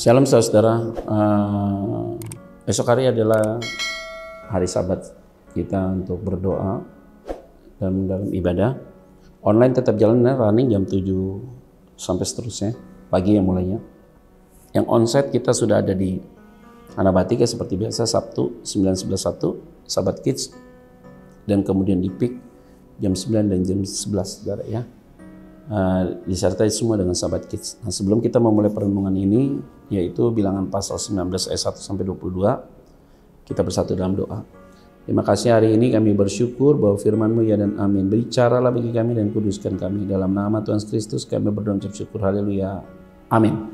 Shalom saudara, esok hari adalah hari Sabat kita untuk berdoa dan dalam ibadah. Online tetap jalan, running jam 7 sampai seterusnya, pagi yang mulainya. Yang onsite kita sudah ada di Anabatika seperti biasa, Sabtu 9.11.1, Sabat Kids, dan kemudian di PIK jam 9 dan jam 11 saudara ya. Disertai semua dengan Sabat Kids. Nah, sebelum kita memulai perenungan ini, yaitu bilangan pasal 19 ayat 1 sampai 22, kita bersatu dalam doa. Terima kasih hari ini kami bersyukur bahwa firman-Mu ya dan amin. Bicaralah bagi kami dan kuduskan kami. Dalam nama Tuhan Kristus kami berdoa ucap syukur. Haleluya. Amin.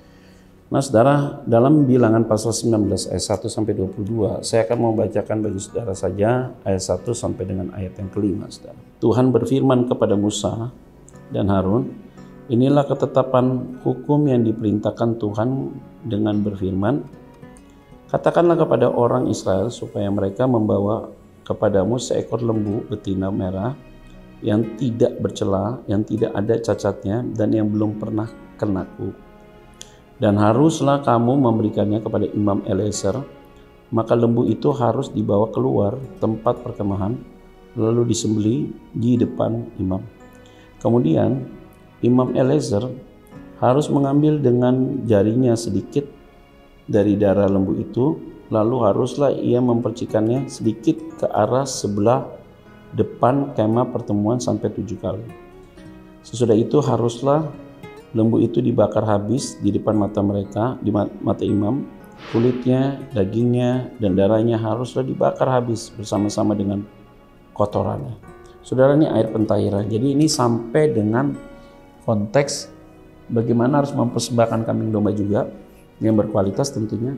Nah saudara, dalam bilangan pasal 19 ayat 1 sampai 22, saya akan membacakan bagi saudara saja ayat 1 sampai dengan ayat yang kelima saudara. Tuhan berfirman kepada Musa dan Harun, inilah ketetapan hukum yang diperintahkan Tuhan dengan berfirman, katakanlah kepada orang Israel supaya mereka membawa kepadamu seekor lembu betina merah yang tidak bercela, yang tidak ada cacatnya dan yang belum pernah kena kuuk. Dan haruslah kamu memberikannya kepada Imam Eliezer, maka lembu itu harus dibawa keluar tempat perkemahan lalu disembelih di depan imam. Kemudian Imam Eliezer harus mengambil dengan jarinya sedikit dari darah lembu itu, lalu haruslah ia mempercikannya sedikit ke arah sebelah depan kemah pertemuan sampai 7 kali. Sesudah itu haruslah lembu itu dibakar habis di depan mata mereka, di mata imam. Kulitnya, dagingnya, dan darahnya haruslah dibakar habis bersama-sama dengan kotorannya. Saudara, ini air pentahiran. Jadi ini sampai dengan konteks bagaimana harus mempersembahkan kambing domba juga yang berkualitas tentunya.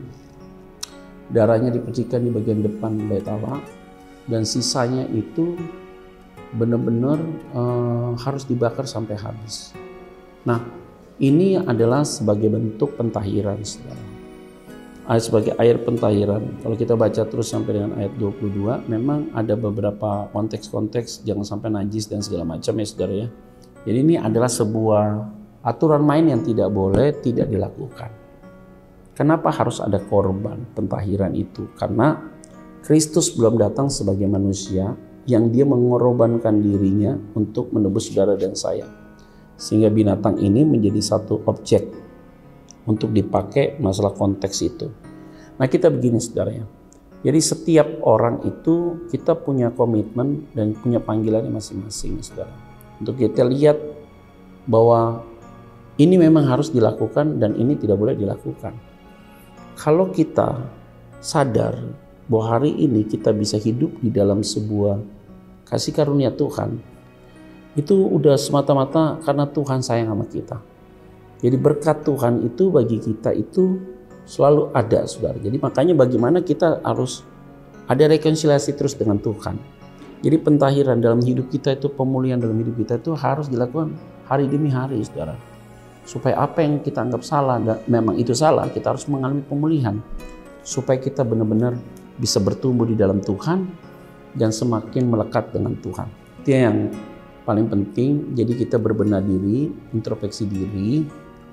Darahnya dipercikan di bagian depan bait Allah dan sisanya itu benar-benar harus dibakar sampai habis. Nah, ini adalah sebagai bentuk pentahiran saudara. Sebagai air pentahiran. Kalau kita baca terus sampai dengan ayat 22, memang ada beberapa konteks-konteks jangan sampai najis dan segala macam ya saudara ya. Jadi ini adalah sebuah aturan main yang tidak boleh tidak dilakukan. Kenapa harus ada korban pentahiran itu? Karena Kristus belum datang sebagai manusia yang dia mengorbankan dirinya untuk menebus saudara dan saya. Sehingga binatang ini menjadi satu objek untuk dipakai masalah konteks itu. Nah kita begini saudara ya. Jadi setiap orang itu kita punya komitmen dan punya panggilannya masing-masing saudara. Untuk kita lihat bahwa ini memang harus dilakukan dan ini tidak boleh dilakukan. Kalau kita sadar bahwa hari ini kita bisa hidup di dalam sebuah kasih karunia Tuhan, itu udah semata-mata karena Tuhan sayang sama kita. Jadi berkat Tuhan itu bagi kita itu selalu ada saudara. Jadi makanya bagaimana kita harus ada rekonsiliasi terus dengan Tuhan. Jadi pentahiran dalam hidup kita itu, pemulihan dalam hidup kita itu harus dilakukan hari demi hari saudara. Supaya apa yang kita anggap salah, dan memang itu salah, kita harus mengalami pemulihan. Supaya kita benar-benar bisa bertumbuh di dalam Tuhan dan semakin melekat dengan Tuhan. Itu yang paling penting. Jadi kita berbenah diri, introspeksi diri,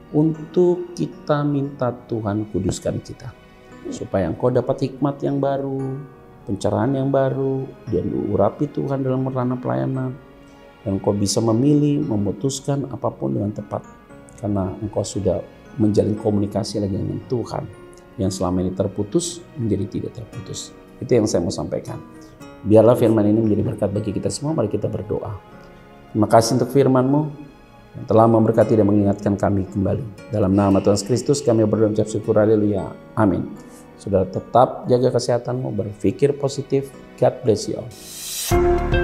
untuk kita minta Tuhan kuduskan kita. Supaya engkau dapat hikmat yang baru, pencerahan yang baru, dan diurapi Tuhan dalam ranah pelayanan. Dan engkau bisa memilih, memutuskan apapun dengan tepat. Karena engkau sudah menjalin komunikasi lagi dengan Tuhan. Yang selama ini terputus, menjadi tidak terputus. Itu yang saya mau sampaikan. Biarlah firman ini menjadi berkat bagi kita semua. Mari kita berdoa. Terima kasih untuk firman-Mu yang telah memberkati dan mengingatkan kami kembali. Dalam nama Tuhan Kristus kami berdoa ucap syukur. Haleluya. Amin. Saudara tetap jaga kesehatanmu, berpikir positif. God bless you all.